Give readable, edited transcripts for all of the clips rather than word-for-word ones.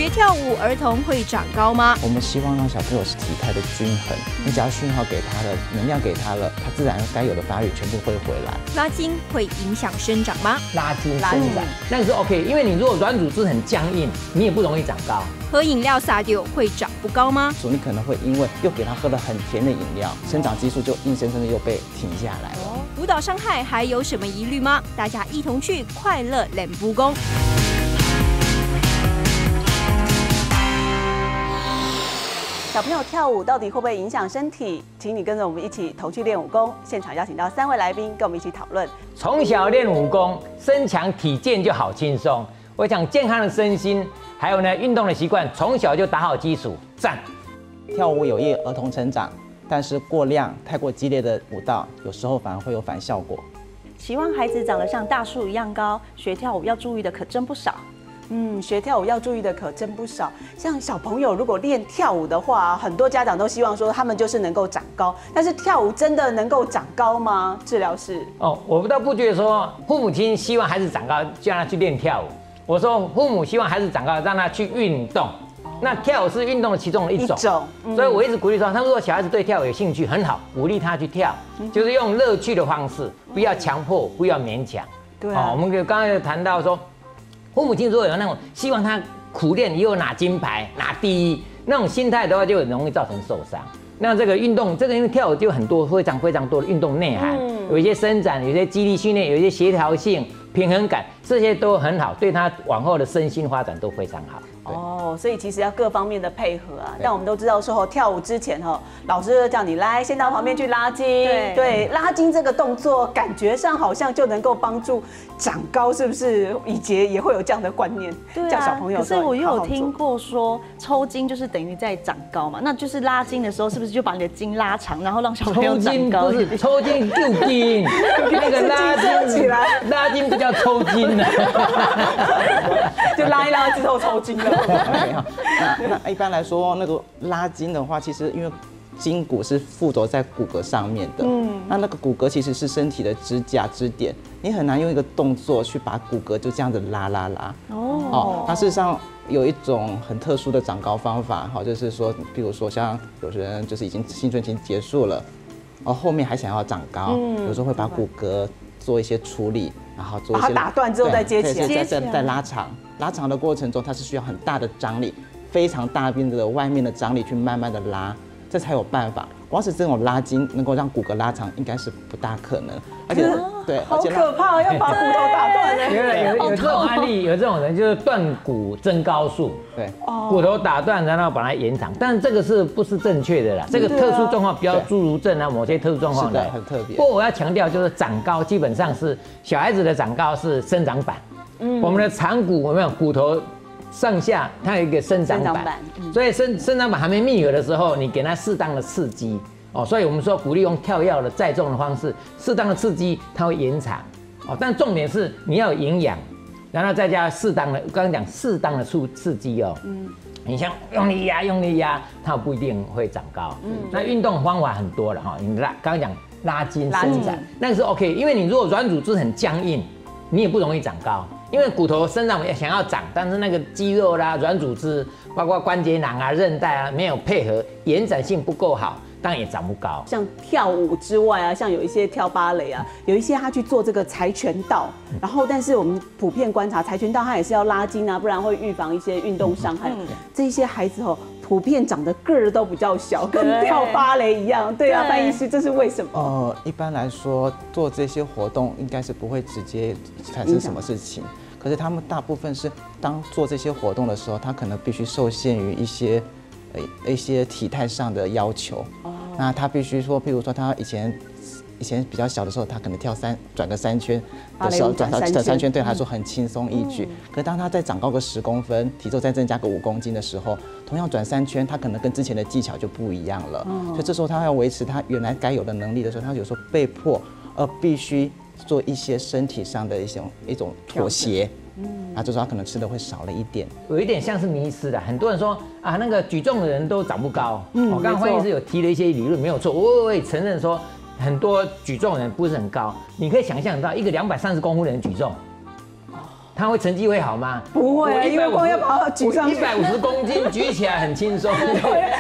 学跳舞，儿童会长高吗？ 我们希望让小朋友是体态的均衡，你只要讯号给他了，能量给他了，他自然该有的发育全部会回来。 拉筋会影响生长吗？ 拉筋伸展，那个是 OK， 因为你如果软组织很僵硬，你也不容易长高。 喝饮料撒丢会长不高吗？ 你可能会因为又给他喝了很甜的饮料，生长激素就硬生生的又被停下来了。 舞蹈伤害还有什么疑虑吗？大家一同去快乐练武功。 小朋友跳舞到底会不会影响身体？请你跟着我们一起同去练武功。现场邀请到3位来宾跟我们一起讨论。 从小练武功，身强体健就好轻松。我想健康的身心，还有呢运动的习惯，从小就打好基础。赞！ 跳舞有益儿童成长，但是过量、太过激烈的舞蹈，有时候反而会有反效果。 希望孩子长得像大树一样高，学跳舞要注意的可真不少。 学跳舞要注意的可真不少。像小朋友如果练跳舞的话，很多家长都希望说他们就是能够长高，但是跳舞真的能够长高吗？治疗师我倒不觉得说父母亲希望孩子长高就让他去练跳舞，我说父母希望孩子长高让他去运动。那跳舞是运动的其中的一种，所以我一直鼓励说，他如果小孩子对跳舞有兴趣，很好，鼓励他去跳，就是用乐趣的方式，不要强迫，不要勉强。 对啊， 我们刚刚有谈到说，父母亲如果有那种希望他苦练以后拿金牌、拿第一那种心态的话，就很容易造成受伤。那这个运动，因为跳舞就很多非常多的运动内涵，有一些伸展，有一些肌力训练，有一些协调性、平衡感，这些都很好，对他往后的身心发展都非常好。 所以其实要各方面的配合啊。但我们都知道说，跳舞之前老师就叫你来，先到旁边去拉筋。对，拉筋这个动作感觉上好像就能够帮助长高，是不是？以前也会有这样的观念，叫小朋友。 可是我又有听过说，抽筋就是等于在长高嘛，那就是拉筋的时候，是不是就把你的筋拉长，然后让小朋友长高？ 不是抽筋救筋，那个拉筋起来， 拉筋不叫抽筋了， 就拉一拉之后抽筋了。 那一般来说，那个拉筋的话，其实因为筋骨是附着在骨骼上面的，那个骨骼其实是身体的支架支点，你很难用一个动作去把骨骼就这样子拉。它事实上有一种很特殊的长高方法，就是说，比如说像有些人就是已经青春期结束了，后面还想要长高，有时候会把骨骼做一些处理，然后做一些把它打断之后再接起来， 再拉长。拉长的过程中，它是需要很大的张力，非常大边的外面的张力去慢慢的拉，这才有办法。光是这种拉筋能够让骨骼拉长，应该是不大可能。而且对， 好可怕，要把骨头打断了。 有这种案例，有这种人就是断骨增高术，对，骨头打断然后把它延长，但这个是不是正确的啦？这个特殊状况，比较侏儒症啊，某些特殊状况的， 很特别。 不过我要强调，就是长高基本上是小孩子的长高是生长板。我们的长骨有没有骨头上下它有一个生长板，所以生长板还没密合的时候，你给它适当的刺激所以我们说鼓励用跳跃的载重的方式，适当的刺激它会延长但重点是你要有营养，然后再加适当的，刚刚讲适当的刺激你像用力压，它不一定会长高。那运动方法很多了你刚刚讲拉筋伸展，那个是 OK， 因为你如果软组织很僵硬，你也不容易长高。因为骨头身上想要长，但是那个肌肉啦、软组织，包括关节囊啊、韧带啊，没有配合，延展性不够好，当然也长不高。 像跳舞之外啊，像有一些跳芭蕾啊，有一些他去做这个跆拳道，然后但是我们普遍观察，跆拳道它也是要拉筋啊，不然会预防一些运动伤害。这些孩子普遍长得个儿都比较小，跟跳芭蕾一样。对啊，范医师，这是为什么？ 一般来说做这些活动应该是不会直接产生什么事情，可是他们大部分是当做这些活动的时候，他可能必须受限于一些体态上的要求。那他必须说，譬如说他以前比较小的时候，他可能转个3圈的时候，转3圈对他来说很轻松易举。可是当他再长高个10公分，体重再增加个5公斤的时候，同样转3圈，他可能跟之前的技巧就不一样了。所以这时候他要维持他原来该有的能力的时候，他有时候被迫必须做一些身体上的一种妥协。这时候他可能吃的会少了一点， 有一点像是迷失的。很多人说那个举重的人都长不高。我刚刚范医师有提了一些理论，没有错。我也承认说，很多举重人不是很高。你可以想象到一个230公分的人举重， 他会成绩会好吗？ 不会，因为光要把它举上去 ，150公斤举起来很轻松，你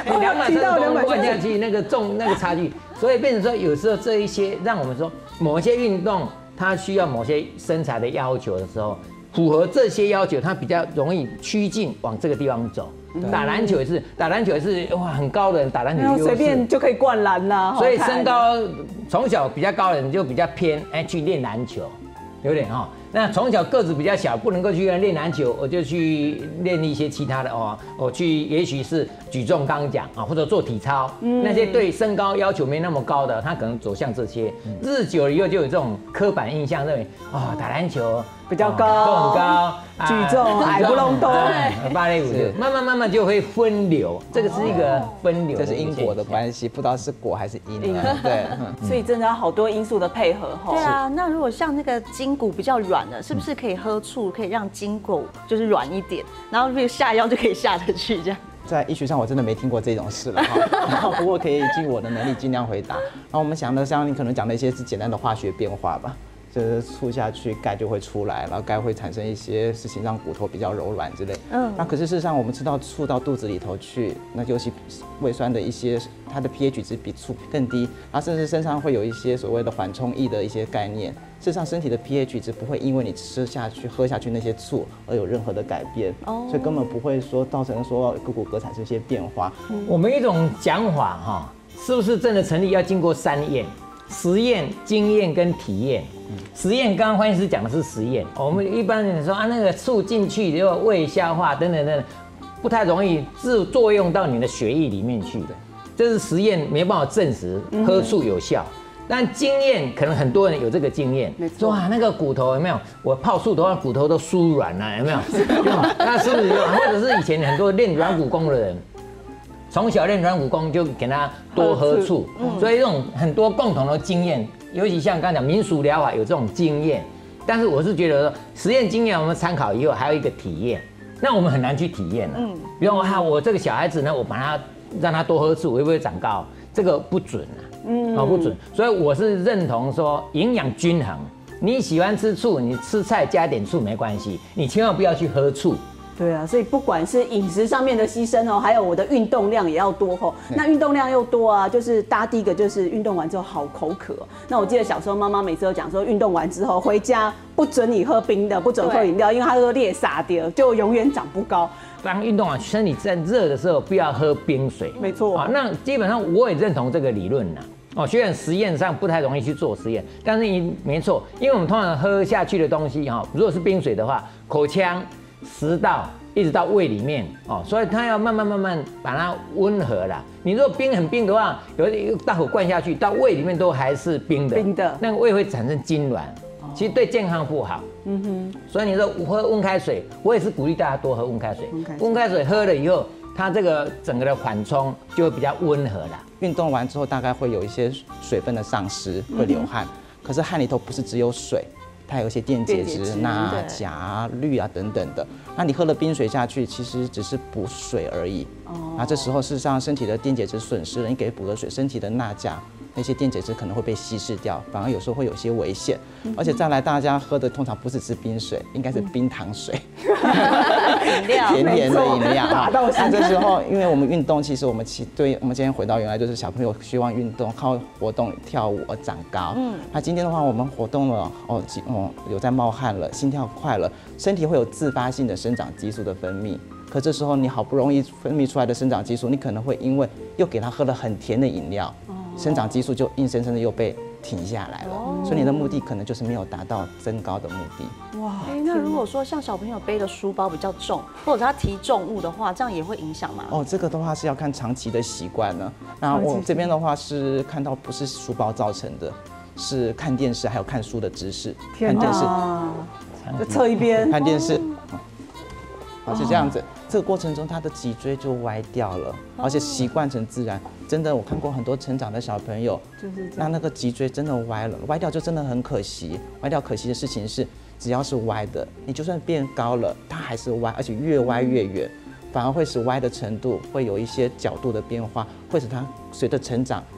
230公斤灌下去，那个重那个差距，所以变成说有时候这一些让我们说某些运动它需要某些身材的要求的时候，符合这些要求，它比较容易趋近往这个地方走。打篮球也是，哇，很高的人打篮球随便就可以灌篮啦。 所以身高从小比较高的人就比较偏去练篮球，有点哈。那从小个子比较小，不能够去练篮球，我就去练一些其他的哦。我去也许是举重刚讲啊，或者做体操，那些对身高要求没那么高的，他可能走向这些。日久了以后就有这种刻板印象，认为打篮球比较高， 都很高， 举重矮不隆咚， 芭蕾舞就慢慢就会分流，这个是一个分流， 这是因果的关系，不知道是果还是因。对， 所以真的要好多因素的配合哈。 对啊，那如果像那个筋骨比较软的，是不是可以喝醋，可以让筋骨就是软一点，然后下腰就可以下得去这样？ 在医学上我真的没听过这种事了哈，不过可以尽我的能力尽量回答。然后我们想的像你可能讲的一些是简单的化学变化吧。就是醋下去，钙就会出来，然后钙会产生一些事情让骨头比较柔软之类。那可是事实上我们知道醋到肚子里头去，那尤其胃酸的一些，它的 pH 值比醋更低，然后甚至身上会有一些所谓的缓冲液的一些概念。事实上身体的 pH 值不会因为你吃下去、喝下去那些醋而有任何的改变，所以根本不会说造成说骨骼产生一些变化。 我们一种讲法哈，是不是真的成立要经过3验？实验、经验跟体验。实验刚刚潘医师讲的是实验，我们一般人说那个醋进去就胃消化等等，不太容易作用到你的血液里面去的，这是实验没办法证实喝醋有效。但经验可能很多人有这个经验，说那个骨头有没有？我泡醋的话，骨头都酥软了，有没有？那是不是？或者是以前很多练软骨功的人。从小练软骨功就给他多喝醋，所以这种很多共同的经验，尤其像刚才讲民俗疗法有这种经验，但是我是觉得说实验经验我们参考以后还有一个体验，那我们很难去体验了。比如我这个小孩子呢，我把他让他多喝醋，会不会长高？这个不准啊，不准。所以我是认同说营养均衡，你喜欢吃醋，你吃菜加点醋没关系，你千万不要去喝醋。 对啊，所以不管是饮食上面的牺牲哦，还有我的运动量也要多吼。那运动量又多啊，就是大家第一个就是运动完之后好口渴。那我记得小时候妈妈每次都讲说，运动完之后回家不准你喝冰的，不准喝饮料，因为它说裂撒掉，就永远长不高。 当运动完身体在热的时候，不要喝冰水。 没错啊，那基本上我也认同这个理论呐。虽然实验上不太容易去做实验，但是没错，因为我们通常喝下去的东西如果是冰水的话，口腔、食道一直到胃里面所以它要慢慢把它温和啦。你如果冰很冰的话，有大口灌下去，到胃里面都还是冰的，那个胃会产生痉挛，其实对健康不好。所以你说喝温开水，我也是鼓励大家多喝温开水。温开水喝了以后，它这个整个的缓冲就会比较温和啦。 运动完之后大概会有一些水分的丧失，会流汗，可是汗里头不是只有水。它有一些电解质、钠、钾、氯啊等等的。那你喝了冰水下去，其实只是补水而已。那这时候事实上身体的电解质损失了，你给补了水，身体的钠、钾那些电解质可能会被稀释掉，反而有时候会有些危险。而且再来，大家喝的通常不是吃冰水，应该是冰糖水， 饮料， 甜甜的饮料啊。那这时候，因为我们运动，其实我们今天回到原来就是小朋友希望运动靠活动跳舞而长高。那今天的话，我们活动了有在冒汗了，心跳快了，身体会有自发性的生长激素的分泌。可这时候你好不容易分泌出来的生长激素，你可能会因为又给他喝了很甜的饮料，生长激素就硬生生的又被停下来了。所以你的目的可能就是没有达到增高的目的。 哇，那如果说像小朋友背的书包比较重，或者他提重物的话，这样也会影响吗？ 这个的话是要看长期的习惯呢。那我这边的话是看到不是书包造成的，是看电视还有看书的姿势。看电视， 就侧一边看电视，是这样子。这个过程中，他的脊椎就歪掉了，而且习惯成自然。真的，我看过很多成长的小朋友，就是那个脊椎真的歪了，歪掉就真的很可惜。歪掉可惜的事情是，只要是歪的，你就算变高了，它还是歪，而且越歪越远，反而会使歪的程度会有一些角度的变化，会使它随着成长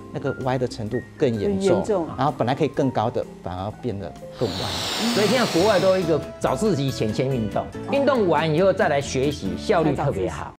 那个歪的程度更严重，然后本来可以更高的，反而变得更歪。 所以现在国外都有一个早自习前先运动，运动完以后再来学习，效率特别好。